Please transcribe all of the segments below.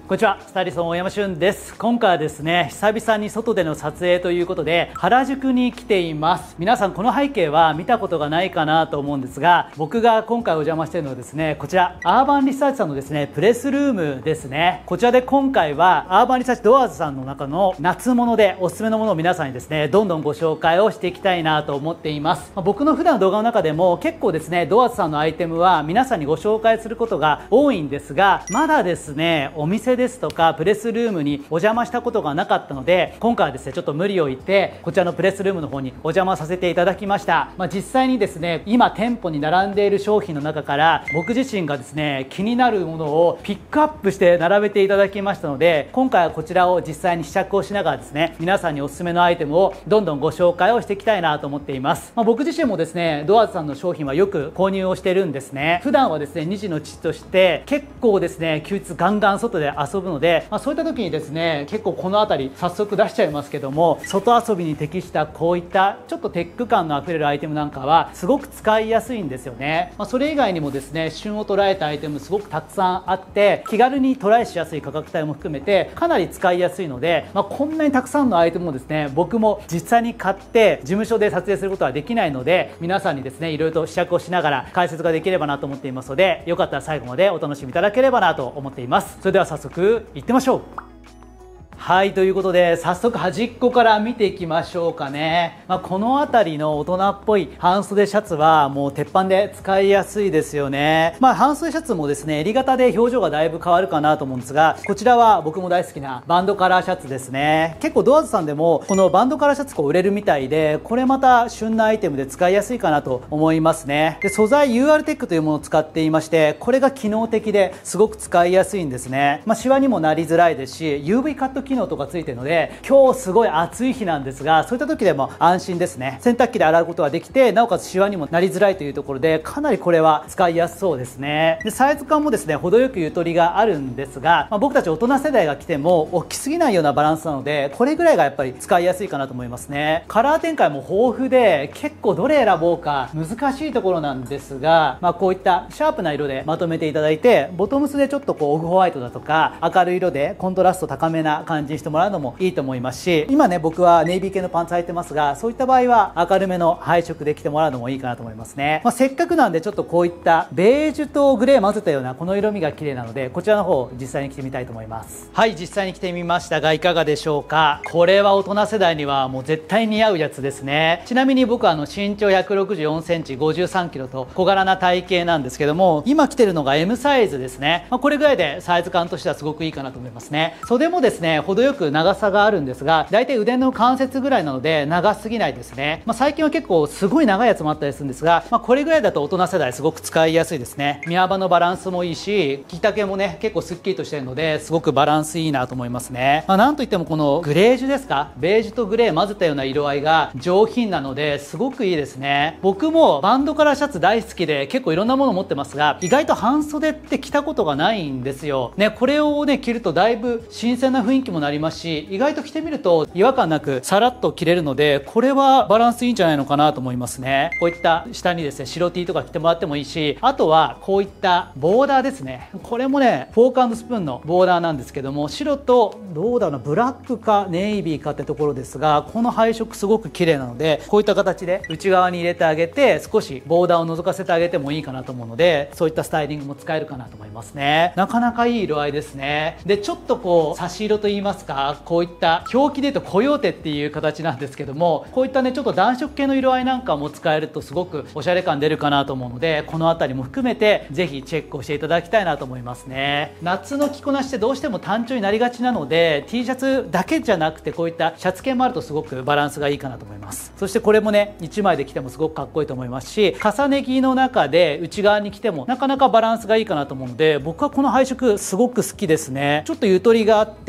こんにちは、スタイリストの大山俊です。今回はですね、久々に外での撮影ということで原宿に来ています。皆さんこの背景は見たことがないかなと思うんですが、僕が今回お邪魔しているのはですね、こちらアーバンリサーチさんのですねプレスルームですね。こちらで今回はアーバンリサーチドアーズさんの中の夏物でおすすめのものを皆さんにですねどんどんご紹介をしていきたいなと思っています。僕の普段の動画の中でも結構ですねドアーズさんのアイテムは皆さんにご紹介することが多いんですが、まだですねお店ですとかプレスルームにお邪魔したことがなかったので、今回はですねちょっと無理を言ってこちらのプレスルームの方にお邪魔させていただきました。実際にですね今店舗に並んでいる商品の中から僕自身がですね気になるものをピックアップして並べていただきましたので、今回はこちらを実際に試着をしながらですね皆さんにおすすめのアイテムをどんどんご紹介をしていきたいなと思っています。僕自身もですねドアーズさんの商品はよく購入をしているんですね。普段はですね2児の父として結構ですね休日ガンガン外で遊ぶので、そういった時にですね結構この辺り早速出しちゃいますけども、外遊びに適したこういったちょっとテック感のあふれるアイテムなんかはすごく使いやすいんですよね。それ以外にもですね旬を捉えたアイテムすごくたくさんあって、気軽にトライしやすい価格帯も含めてかなり使いやすいので、こんなにたくさんのアイテムをですね僕も実際に買って事務所で撮影することはできないので、皆さんにですねいろいろと試着をしながら解説ができればなと思っていますので、よかったら最後までお楽しみいただければなと思っています。それでは早速いってみましょう。はい、ということで早速端っこから見ていきましょうかね。この辺りの大人っぽい半袖シャツはもう鉄板で使いやすいですよね。半袖シャツもですね襟型で表情がだいぶ変わるかなと思うんですが、こちらは僕も大好きなバンドカラーシャツですね。結構ドアーズさんでもこのバンドカラーシャツ売れるみたいで、これまた旬なアイテムで使いやすいかなと思いますね。で素材 UR テックというものを使っていまして、これが機能的ですごく使いやすいんですね。シワにもなりづらいですし UV カット機能とかついているので、今日すごい暑い日なんですがそういった時でも安心ですね。洗濯機で洗うことができて、なおかつシワにもなりづらいというところでかなりこれは使いやすそうですね。でサイズ感もですね程よくゆとりがあるんですが、僕たち大人世代が着ても大きすぎないようなバランスなので、これぐらいがやっぱり使いやすいかなと思いますね。カラー展開も豊富で結構どれ選ぼうか難しいところなんですが、こういったシャープな色でまとめていただいて、ボトムスでちょっとオフホワイトだとか明るい色でコントラスト高めな感じにしてもらうのもいいと思いますし、今ね僕はネイビー系のパンツ履いてますが、そういった場合は明るめの配色で着てもらうのもいいかなと思いますね。せっかくなんでちょっとこういったベージュとグレー混ぜたようなこの色味が綺麗なので、こちらの方実際に着てみたいと思います。はい、実際に着てみましたがいかがでしょうか。これは大人世代にはもう絶対似合うやつですね。ちなみに僕は身長164センチ53キロと小柄な体型なんですけども、今着てるのが M サイズですね。これぐらいでサイズ感としてはすごくいいかなと思いますね。袖もですね程よく長さがあるんですが、だいたい腕の関節ぐらいなので長すぎないですね。最近は結構すごい長いやつもあったりするんですが、これぐらいだと大人世代すごく使いやすいですね。身幅のバランスもいいし、着丈もね結構すっきりとしてるのですごくバランスいいなと思いますね。なんといってもこのグレージュですか、ベージュとグレー混ぜたような色合いが上品なのですごくいいですね。僕もバンドカラーシャツ大好きで結構いろんなもの持ってますが、意外と半袖って着たことがないんですよね。これをね着るとだいぶ新鮮な雰囲気もなりますし、意外と着てみると違和感なくさらっと着れるので、これはバランスいいんじゃないのかなと思いますね。こういった下にですね白 T とか着てもらってもいいし、あとはこういったボーダーですね。これもねフォーク&スプーンのボーダーなんですけども、白とどうだろうな、ブラックかネイビーかってところですが、この配色すごく綺麗なので、こういった形で内側に入れてあげて少しボーダーを覗かせてあげてもいいかなと思うので、そういったスタイリングも使えるかなと思いますね。なかなかいい色合いですね。でちょっと差し色といいますか、こういった表記で言うとコヨーテっていう形なんですけども、こういったねちょっと暖色系の色合いなんかも使えるとすごくおしゃれ感出るかなと思うので、この辺りも含めてぜひチェックをしていただきたいなと思いますね。夏の着こなしってどうしても単調になりがちなので、 T シャツだけじゃなくてこういったシャツ系もあるとすごくバランスがいいかなと思います。そしてこれもね1枚で着てもすごくかっこいいと思いますし、重ね着の中で内側に着てもなかなかバランスがいいかなと思うので、僕はこの配色すごく好きですね。ちょっとゆとりがあって、この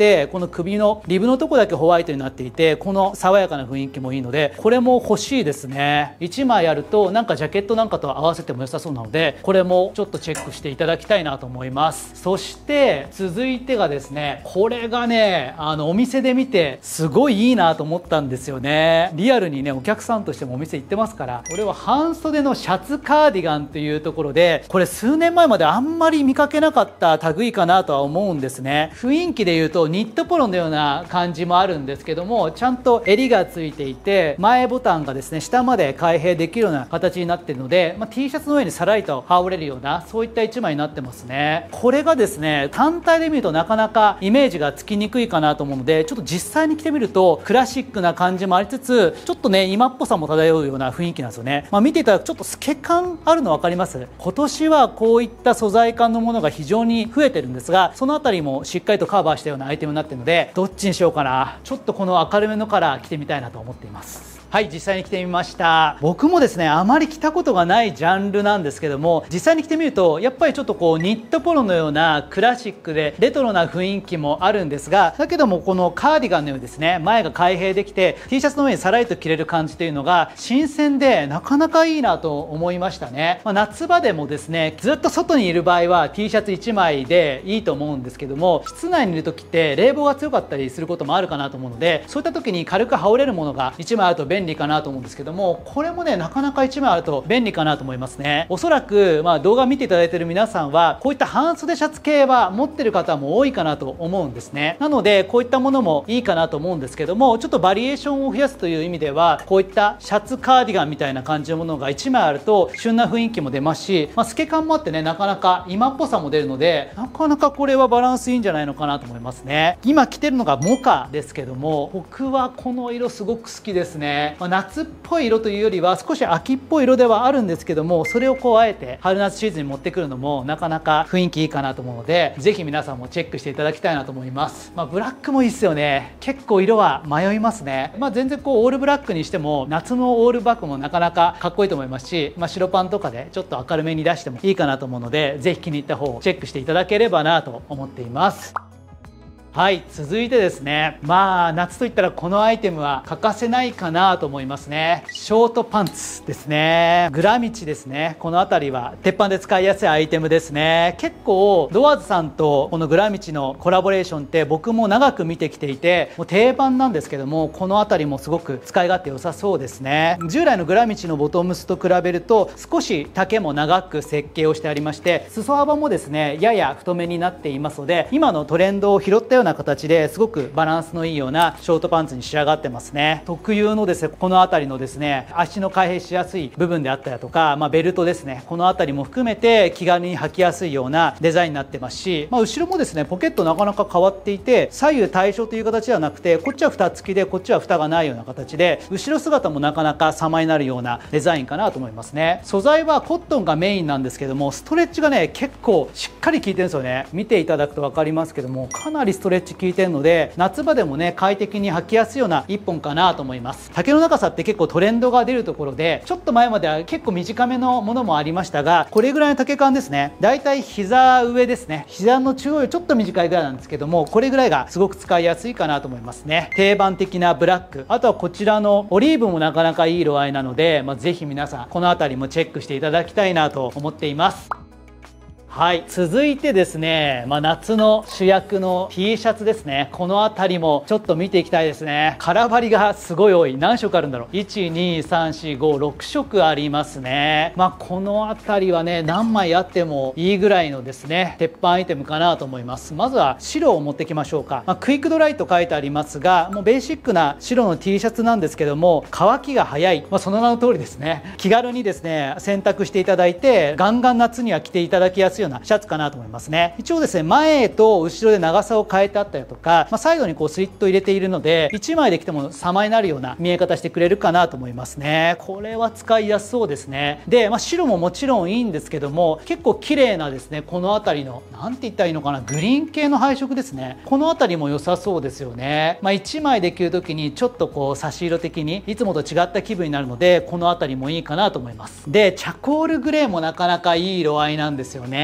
首のリブのとこだけホワイトになっていて、この爽やかな雰囲気もいいので、これも欲しいですね。1枚あるとなんかジャケットなんかと合わせても良さそうなので、これもちょっとチェックしていただきたいなと思います。そして続いてがですね、これがね、お店で見てすごいいいなと思ったんですよね。リアルにね、お客さんとしてもお店行ってますから。これは半袖のシャツカーディガンというところで、これ数年前まであんまり見かけなかった類かなとは思うんですね。雰囲気で言うとニットポロのような感じもあるんですけども、ちゃんと襟がついていて、前ボタンがですね下まで開閉できるような形になっているので、T シャツの上にさらりと羽織れるような、そういった一枚になってますね。これがですね、単体で見るとなかなかイメージがつきにくいかなと思うので、ちょっと実際に着てみるとクラシックな感じもありつつ、ちょっとね今っぽさも漂うような雰囲気なんですよね。見ていただくとちょっと透け感あるの分かります？今年はこういった素材感のものが非常に増えてるんですが、そのあたりもしっかりとカバーしたようなアイテムになっているので、どっちにしようかな。ちょっとこの明るめのカラー着てみたいなと思っています。はい、実際に着てみました。僕もですね、あまり着たことがないジャンルなんですけども、実際に着てみるとやっぱりちょっとこうニットポロのようなクラシックでレトロな雰囲気もあるんですが、だけどもこのカーディガンのようにですね、前が開閉できて T シャツの上にさらりと着れる感じというのが新鮮でなかなかいいなと思いましたね。夏場でもですね、ずっと外にいる場合は T シャツ1枚でいいと思うんですけども、室内にいる時って冷房が強かったりすることもあるかなと思うので、そういった時に軽く羽織れるものが1枚あると便利かなと思うんですけども、これもねなかなか1枚あると便利かなと思いますね。おそらく動画見ていただいている皆さんはこういった半袖シャツ系は持ってる方も多いかなと思うんですね。なのでこういったものもいいかなと思うんですけども、ちょっとバリエーションを増やすという意味では、こういったシャツカーディガンみたいな感じのものが1枚あると旬な雰囲気も出ますし、透け感もあってね、なかなか今っぽさも出るので、なかなかこれはバランスいいんじゃないのかなと思いますね。今着てるのがモカですけども、僕はこの色すごく好きですね。夏っぽい色というよりは少し秋っぽい色ではあるんですけども、それをこうあえて春夏シーズンに持ってくるのもなかなか雰囲気いいかなと思うので、ぜひ皆さんもチェックしていただきたいなと思います。ブラックもいいっすよね。結構色は迷いますね。全然こうオールブラックにしても夏のオールバックもなかなかかっこいいと思いますし、白パンとかでちょっと明るめに出してもいいかなと思うので、ぜひ気に入った方をチェックしていただければなと思っています。はい、続いてですね、夏といったらこのアイテムは欠かせないかなと思いますね。ショートパンツですね。グラミチですね。この辺りは鉄板で使いやすいアイテムですね。結構ドアーズさんとこのグラミチのコラボレーションって僕も長く見てきていて、もう定番なんですけども、この辺りもすごく使い勝手良さそうですね。従来のグラミチのボトムスと比べると少し丈も長く設計をしてありまして、裾幅もですねやや太めになっていますので、今のトレンドを拾ったような形ですごくバランスのいいようなショートパンツに仕上がってますね。特有のですね、この辺りのですね足の開閉しやすい部分であったりとか、ベルトですね、この辺りも含めて気軽に履きやすいようなデザインになってますし、後ろもですねポケットなかなか変わっていて、左右対称という形ではなくて、こっちは蓋付きでこっちは蓋がないような形で、後ろ姿もなかなか様になるようなデザインかなと思いますね。素材はコットンがメインなんですけども、ストレッチがね結構しっかり効いてるんですよね。見ていただくと分かりますけども、かなりストレッチ効いてるので、夏場でもね快適に履きやすいような一本かなと思います。丈の長さって結構トレンドが出るところで、ちょっと前までは結構短めのものもありましたが、これぐらいの丈感ですね。だいたい膝上ですね、膝の中央よりちょっと短いぐらいなんですけども、これぐらいがすごく使いやすいかなと思いますね。定番的なブラック、あとはこちらのオリーブもなかなかいい色合いなので、ぜひ皆さんこの辺りもチェックしていただきたいなと思っています。はい、続いてですね、夏の主役の T シャツですね。この辺りもちょっと見ていきたいですね。空張りがすごい多い。何色あるんだろう。1、2、3、4、5、6色ありますね。この辺りはね、何枚あってもいいぐらいのですね、鉄板アイテムかなと思います。まずは白を持ってきましょうか。クイックドライと書いてありますが、もうベーシックな白の T シャツなんですけども、乾きが早い。その名の通りですね。気軽にですね、洗濯していただいて、ガンガン夏には着ていただきやすいようなシャツかなと思いますね。一応ですね、前と後ろで長さを変えてあったりとか、サイドにこうスリット入れているので、1枚で着ても様になるような見え方してくれるかなと思いますね。これは使いやすそうですね。で、白ももちろんいいんですけども、結構綺麗なですね、この辺りのなんて言ったらいいのかな、グリーン系の配色ですね。この辺りも良さそうですよね。1枚で着る時にちょっとこう差し色的にいつもと違った気分になるので、この辺りもいいかなと思います。で、チャコールグレーもなかなかいい色合いなんですよね。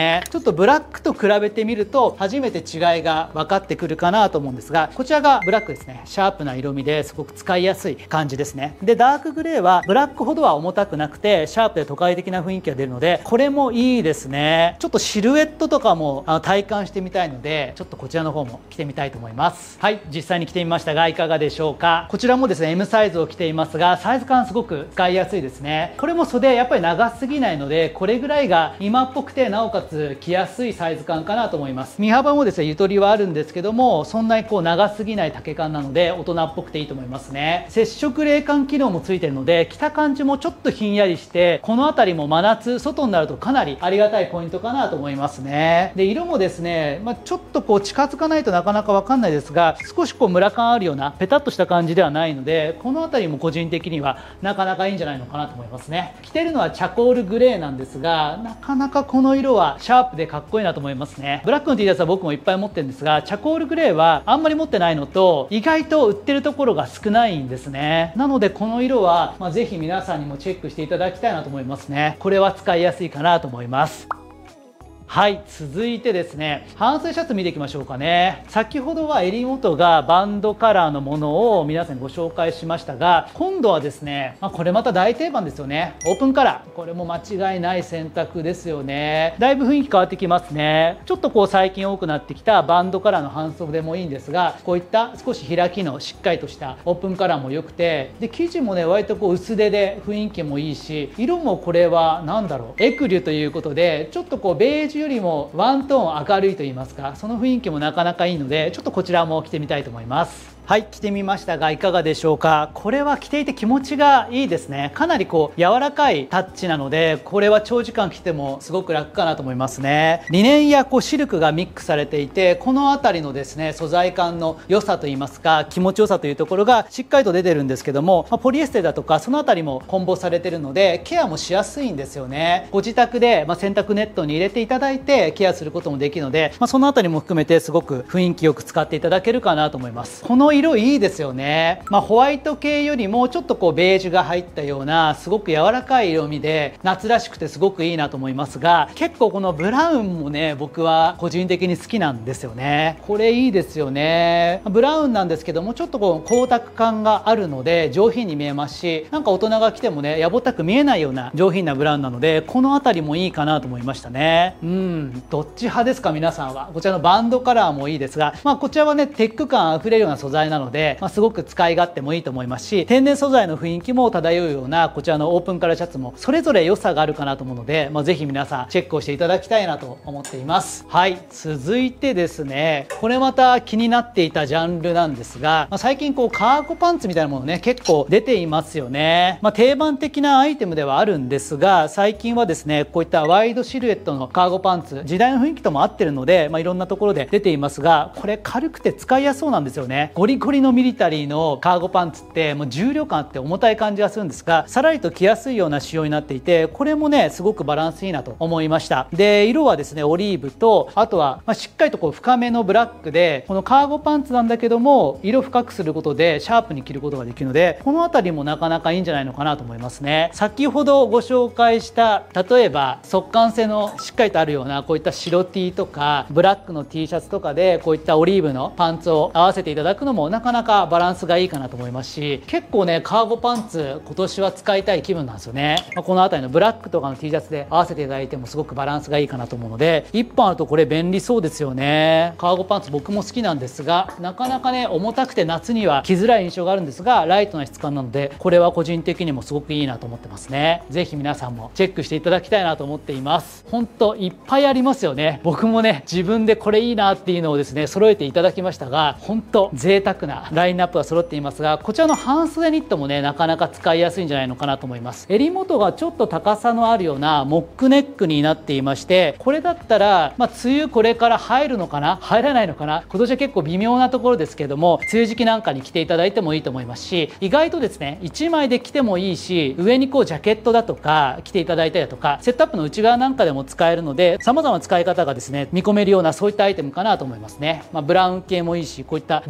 ね。ちょっとブラックと比べてみると初めて違いが分かってくるかなと思うんですが、こちらがブラックですね。シャープな色味ですごく使いやすい感じですね。でダークグレーはブラックほどは重たくなくてシャープで都会的な雰囲気が出るので、これもいいですね。ちょっとシルエットとかも体感してみたいので、ちょっとこちらの方も着てみたいと思います。はい、実際に着てみましたがいかがでしょうか。こちらもですね M サイズを着ていますが、サイズ感すごく使いやすいですね。これも袖やっぱり長すぎないので、これぐらいが今っぽくてなおかつ着やすいサイズ感かなと思います。身幅もですねゆとりはあるんですけども、そんなにこう長すぎない丈感なので大人っぽくていいと思いますね。接触冷感機能もついているので、着た感じもちょっとひんやりして、この辺りも真夏外になるとかなりありがたいポイントかなと思いますね。で色もですね、ちょっとこう近づかないとなかなかわかんないですが、少しこうムラ感あるようなペタッとした感じではないので、この辺りも個人的にはなかなかいいんじゃないのかなと思いますね。着てるのはチャコールグレーなんですが、なかなかこの色はシャープでかっこいいなと思いますね。ブラックの T シャツは僕もいっぱい持ってるんですが、チャコールグレーはあんまり持ってないのと、意外と売ってるところが少ないんですね。なのでこの色はぜひ皆さんにもチェックしていただきたいなと思いますね。これは使いやすいかなと思います。はい、続いてですね半袖シャツ見ていきましょうかね。先ほどは襟元がバンドカラーのものを皆さんにご紹介しましたが、今度はですね、これまた大定番ですよね。オープンカラー、これも間違いない選択ですよね。だいぶ雰囲気変わってきますね。ちょっとこう最近多くなってきたバンドカラーの半袖でもいいんですが、こういった少し開きのしっかりとしたオープンカラーも良くて、で生地もね割とこう薄手で雰囲気もいいし、色もこれは何だろう、エクリュということでちょっとこうベージュよりもワントーン明るいと言いますか、その雰囲気もなかなかいいので、ちょっとこちらも着てみたいと思います。はい、着てみましたがいかがでしょうか。これは着ていて気持ちがいいですね。かなりこう柔らかいタッチなので、これは長時間着てもすごく楽かなと思いますね。リネンやこうシルクがミックスされていて、この辺りのですね素材感の良さといいますか、気持ちよさというところがしっかりと出てるんですけども、ポリエステルだとかその辺りも混紡されてるのでケアもしやすいんですよね。ご自宅で洗濯ネットに入れていただいてケアすることもできるので、その辺りも含めてすごく雰囲気よく使っていただけるかなと思います。この色いいですよね。ホワイト系よりもちょっとこうベージュが入ったようなすごく柔らかい色味で夏らしくてすごくいいなと思いますが、結構このブラウンもね僕は個人的に好きなんですよね。これいいですよね。ブラウンなんですけどもちょっとこう光沢感があるので上品に見えますし、なんか大人が着てもねやぼったく見えないような上品なブラウンなので、この辺りもいいかなと思いましたね。どっち派ですか皆さんは。こちらのバンドカラーもいいですが、こちらはねテック感あふれるような素材なので、すごく使い勝手もいいと思いますし、天然素材の雰囲気も漂うようなこちらのオープンカラーシャツもそれぞれ良さがあるかなと思うので、ぜひ皆さんチェックをしていただきたいなと思っています。はい、続いてですね、これまた気になっていたジャンルなんですが、最近こうカーゴパンツみたいなものね結構出ていますよね。定番的なアイテムではあるんですが、最近はですねこういったワイドシルエットのカーゴパンツ、時代の雰囲気とも合ってるので、いろんなところで出ていますが、これ軽くて使いやすそうなんですよね。ゴリゴリのミリタリーのカーゴパンツってもう重量感あって重たい感じがするんですが、さらりと着やすいような仕様になっていて、これもねすごくバランスいいなと思いました。で色はですねオリーブと、あとはしっかりとこう深めのブラックで、このカーゴパンツなんだけども色深くすることでシャープに着ることができるので、この辺りもなかなかいいんじゃないのかなと思いますね。先ほどご紹介した例えば速乾性のしっかりとあるようなこういった白 T とかブラックの T シャツとかでこういったオリーブのパンツを合わせていただくのもなかなかバランスがいいかなと思いますし、結構ねカーゴパンツ今年は使いたい気分なんですよね。この辺りのブラックとかの T シャツで合わせていただいてもすごくバランスがいいかなと思うので、1本あるとこれ便利そうですよね。カーゴパンツ僕も好きなんですが、なかなかね重たくて夏には着づらい印象があるんですが、ライトな質感なのでこれは個人的にもすごくいいなと思ってますね。ぜひ皆さんもチェックしていただきたいなと思っています。本当いっぱいありますよね。僕もね自分でこれいいなっていうのをですね揃えていただきましたが、本当贅沢なラインナップが揃っていますが、こちらの半袖ニットもねなかなか使いやすいんじゃないのかなと思います。襟元がちょっと高さのあるようなモックネックになっていまして、これだったら梅雨これから入るのかな入らないのかな、今年は結構微妙なところですけども、梅雨時期なんかに着ていただいてもいいと思いますし、意外とですね1枚で着てもいいし、上にこうジャケットだとか着ていただいたりだとか、セットアップの内側なんかでも使えるので、様々な使い方がですね見込めるようなそういったアイテムかなと思いますね。ブラウン系もいいし、こういったベージュっぽい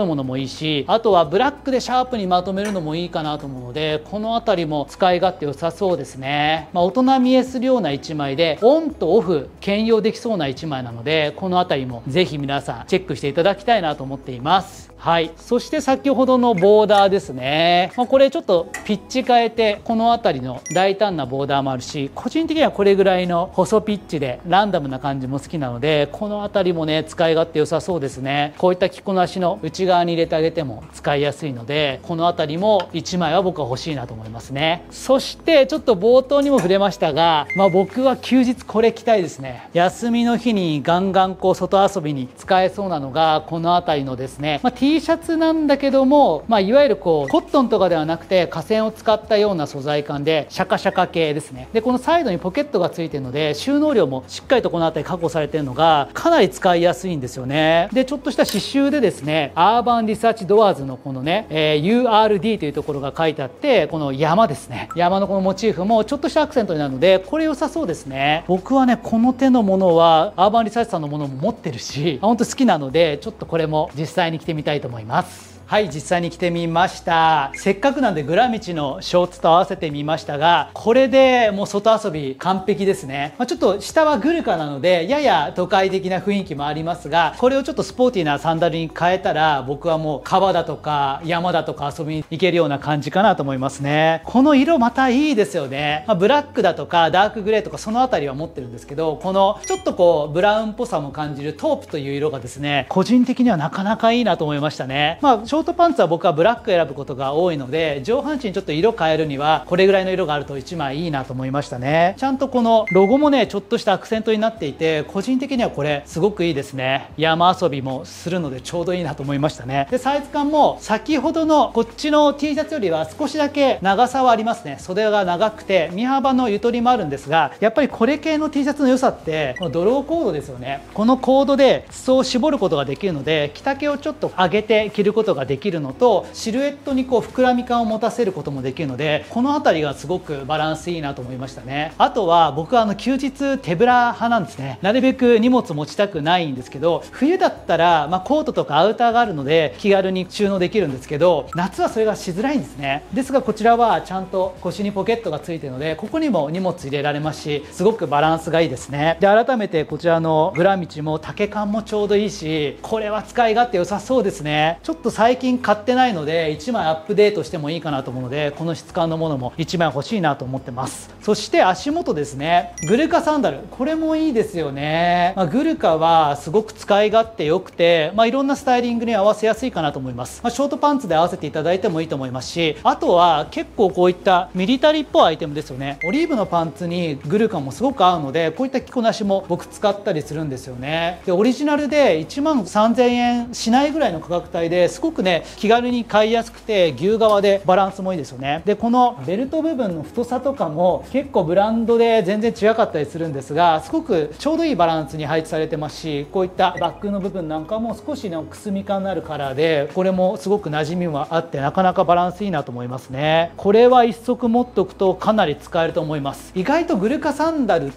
むものもいいし、あとはブラックでシャープにまとめるのもいいかなと思うので、この辺りも使い勝手良さそうですね。大人見えするような1枚でオンとオフ兼用できそうな1枚なので、この辺りもぜひ皆さんチェックしていただきたいなと思っています。はい、そして先ほどのボーダーですね、これちょっとピッチ変えてこの辺りの大胆なボーダーもあるし、個人的にはこれぐらいの細ピッチでランダムな感じも好きなので、この辺りもね使い勝手良さそうですね。こういった着こなしの内側に入れてあげても使いやすいので、この辺りも1枚は僕は欲しいなと思いますね。そしてちょっと冒頭にも触れましたが、僕は休日これ着たいですね。休みの日にガンガンこう外遊びに使えそうなのがこの辺りのですね、T シャツなんだけども、いわゆるこうコットンとかではなくて化繊を使ったような素材感でシャカシャカ系ですね。でこのサイドにポケットがついてるので収納量もしっかりとこの辺り確保されているのがかなり使いやすいんですよね。でちょっとした刺繍でですね、アーバンリサーチドアーズのこのね、URD というところが書いてあって、この山ですね、山のこのモチーフもちょっとしたアクセントになるので、これ良さそうですね。僕はねこの手のものはアーバンリサーチさんのものも持ってるし、本当好きなので、ちょっとこれも実際に着てみたいと思います。はい、実際に着てみました。せっかくなんでグラミチのショーツと合わせてみましたが、これでもう外遊び完璧ですね。ちょっと下はグルカなのでやや都会的な雰囲気もありますが、これをちょっとスポーティーなサンダルに変えたら、僕はもう川だとか山だとか遊びに行けるような感じかなと思いますね。この色またいいですよね。ブラックだとかダークグレーとかその辺りは持ってるんですけど、このちょっとこうブラウンっぽさも感じるトープという色がですね、個人的にはなかなかいいなと思いましたね。ショートパンツは僕はブラック選ぶことが多いので、上半身ちょっと色変えるにはこれぐらいの色があると1枚いいなと思いましたね。ちゃんとこのロゴもねちょっとしたアクセントになっていて、個人的にはこれすごくいいですね。山遊びもするのでちょうどいいなと思いましたね。でサイズ感も先ほどのこっちの T シャツよりは少しだけ長さはありますね。袖が長くて身幅のゆとりもあるんですが、やっぱりこれ系の T シャツの良さってこのドローコードですよね。このコードで裾を絞ることができるので、着丈をちょっと上げて着ることができるのと、シルエットにこう膨らみ感を持たせることもできるので、この辺りがすごくバランスいいなと思いましたね。あとは僕は休日手ぶら派なんですね。なるべく荷物持ちたくないんですけど、冬だったらコートとかアウターがあるので気軽に収納できるんですけど、夏はそれがしづらいんですね。ですがこちらはちゃんと腰にポケットがついているので、ここにも荷物入れられますし、すごくバランスがいいですね。で改めてこちらのグラミチも丈感もちょうどいいし、これは使い勝手良さそうですね。ちょっと最近買ってないので1枚アップデートしてもいいかなと思うので、この質感のものも1枚欲しいなと思ってます。そして足元ですね、グルカサンダル、これもいいですよね。グルカはすごく使い勝手良くて、いろんなスタイリングに合わせやすいかなと思います。ショートパンツで合わせていただいてもいいと思いますし、あとは結構こういったミリタリーっぽいアイテムですよね。オリーブのパンツにグルカもすごく合うので、こういった着こなしも僕使ったりするんですよね。でオリジナルで1万3000円しないぐらいの価格帯ですごくね気軽に買いやすくて、牛革でバランスもいいですよね。でこのベルト部分の太さとかも結構ブランドで全然違かったりするんですが、すごくちょうどいいバランスに配置されてますし、こういったバックの部分なんかも少しのくすみ感のあるカラーで、これもすごく馴染みもあってなかなかバランスいいなと思いますね。これは一足持っておくとかなり使えると思います。意外とグルカサンダルって、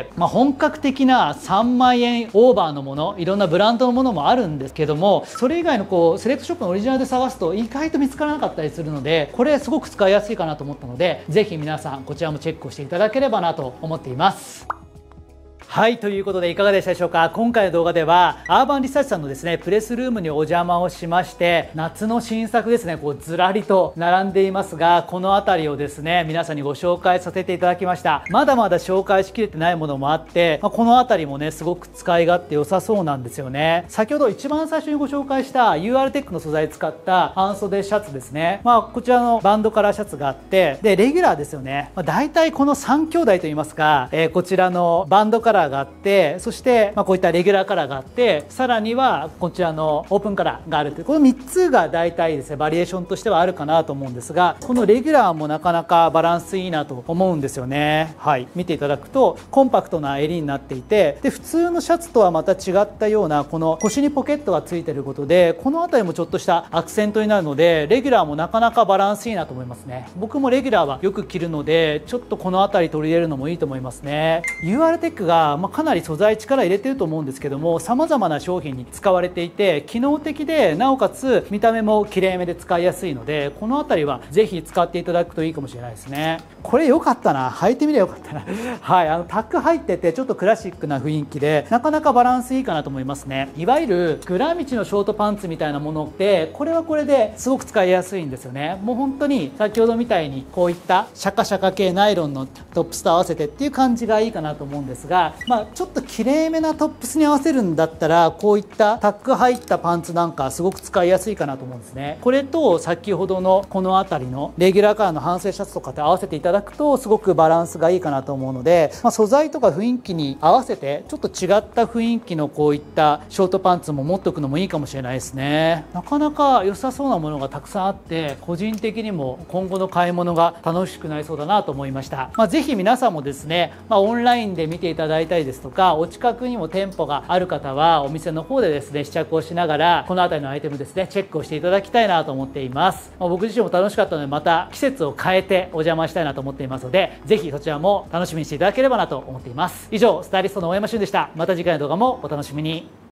本格的な3万円オーバーのもの、いろんなブランドのものもあるんですけども、それ以外のこうセレクトショップのオリジナルで探すと意外と見つからなかったりするので、これすごく使いやすいかなと思ったので、ぜひ皆さんこちらもチェックをしていただければなと思っています。はい、ということでいかがでしたでしょうか。今回の動画ではアーバンリサーチさんのですねプレスルームにお邪魔をしまして、夏の新作ですねこうずらりと並んでいますが、この辺りをですね皆さんにご紹介させていただきました。まだまだ紹介しきれてないものもあって、この辺りもねすごく使い勝手良さそうなんですよね。先ほど一番最初にご紹介した UR テックの素材を使った半袖シャツですね、こちらのバンドカラーシャツがあって、でレギュラーですよね。大体この3兄弟といいますか、こちらのバンドカラーがあって、そしてこういったレギュラーカラーがあって、さらにはこちらのオープンカラーがあるという、この3つが大体ですねバリエーションとしてはあるかなと思うんですが、このレギュラーもなかなかバランスいいなと思うんですよね。はい、見ていただくとコンパクトな襟になっていて、で普通のシャツとはまた違ったようなこの腰にポケットがついていることで、この辺りもちょっとしたアクセントになるので、レギュラーもなかなかバランスいいなと思いますね。僕もレギュラーはよく着るので、ちょっとこの辺り取り入れるのもいいと思いますね。UR テックがは、かなり素材力入れてると思うんですけども、様々な商品に使われていて機能的で、なおかつ見た目も綺麗めで使いやすいので、この辺りはぜひ使っていただくといいかもしれないですね。これ良かったな、履いてみればよかったなはい、タック入っててちょっとクラシックな雰囲気で、なかなかバランスいいかなと思いますね。いわゆるグラ道のショートパンツみたいなものって、これはこれですごく使いやすいんですよね。もう本当に先ほどみたいにこういったシャカシャカ系ナイロンのトップスと合わせてっていう感じがいいかなと思うんですが、ちょっと綺麗めなトップスに合わせるんだったら、こういったタック入ったパンツなんかすごく使いやすいかなと思うんですね。これと先ほどのこの辺りのレギュラーカラーの半袖シャツとかと合わせていただくとすごくバランスがいいかなと思うので、素材とか雰囲気に合わせてちょっと違った雰囲気のこういったショートパンツも持っておくのもいいかもしれないですね。なかなか良さそうなものがたくさんあって、個人的にも今後の買い物が楽しくなりそうだなと思いました。ぜひ皆さんもですね、オンラインで見ていただいたりですとか、お近くにも店舗がある方はお店の方でですね試着をしながら、この辺りのアイテムですねチェックをしていただきたいなと思っています。僕自身も楽しかったので、また季節を変えてお邪魔したいなと思っていますので、ぜひそちらも楽しみにしていただければなと思っています。以上、スタイリストの大山俊でした。また次回の動画もお楽しみに。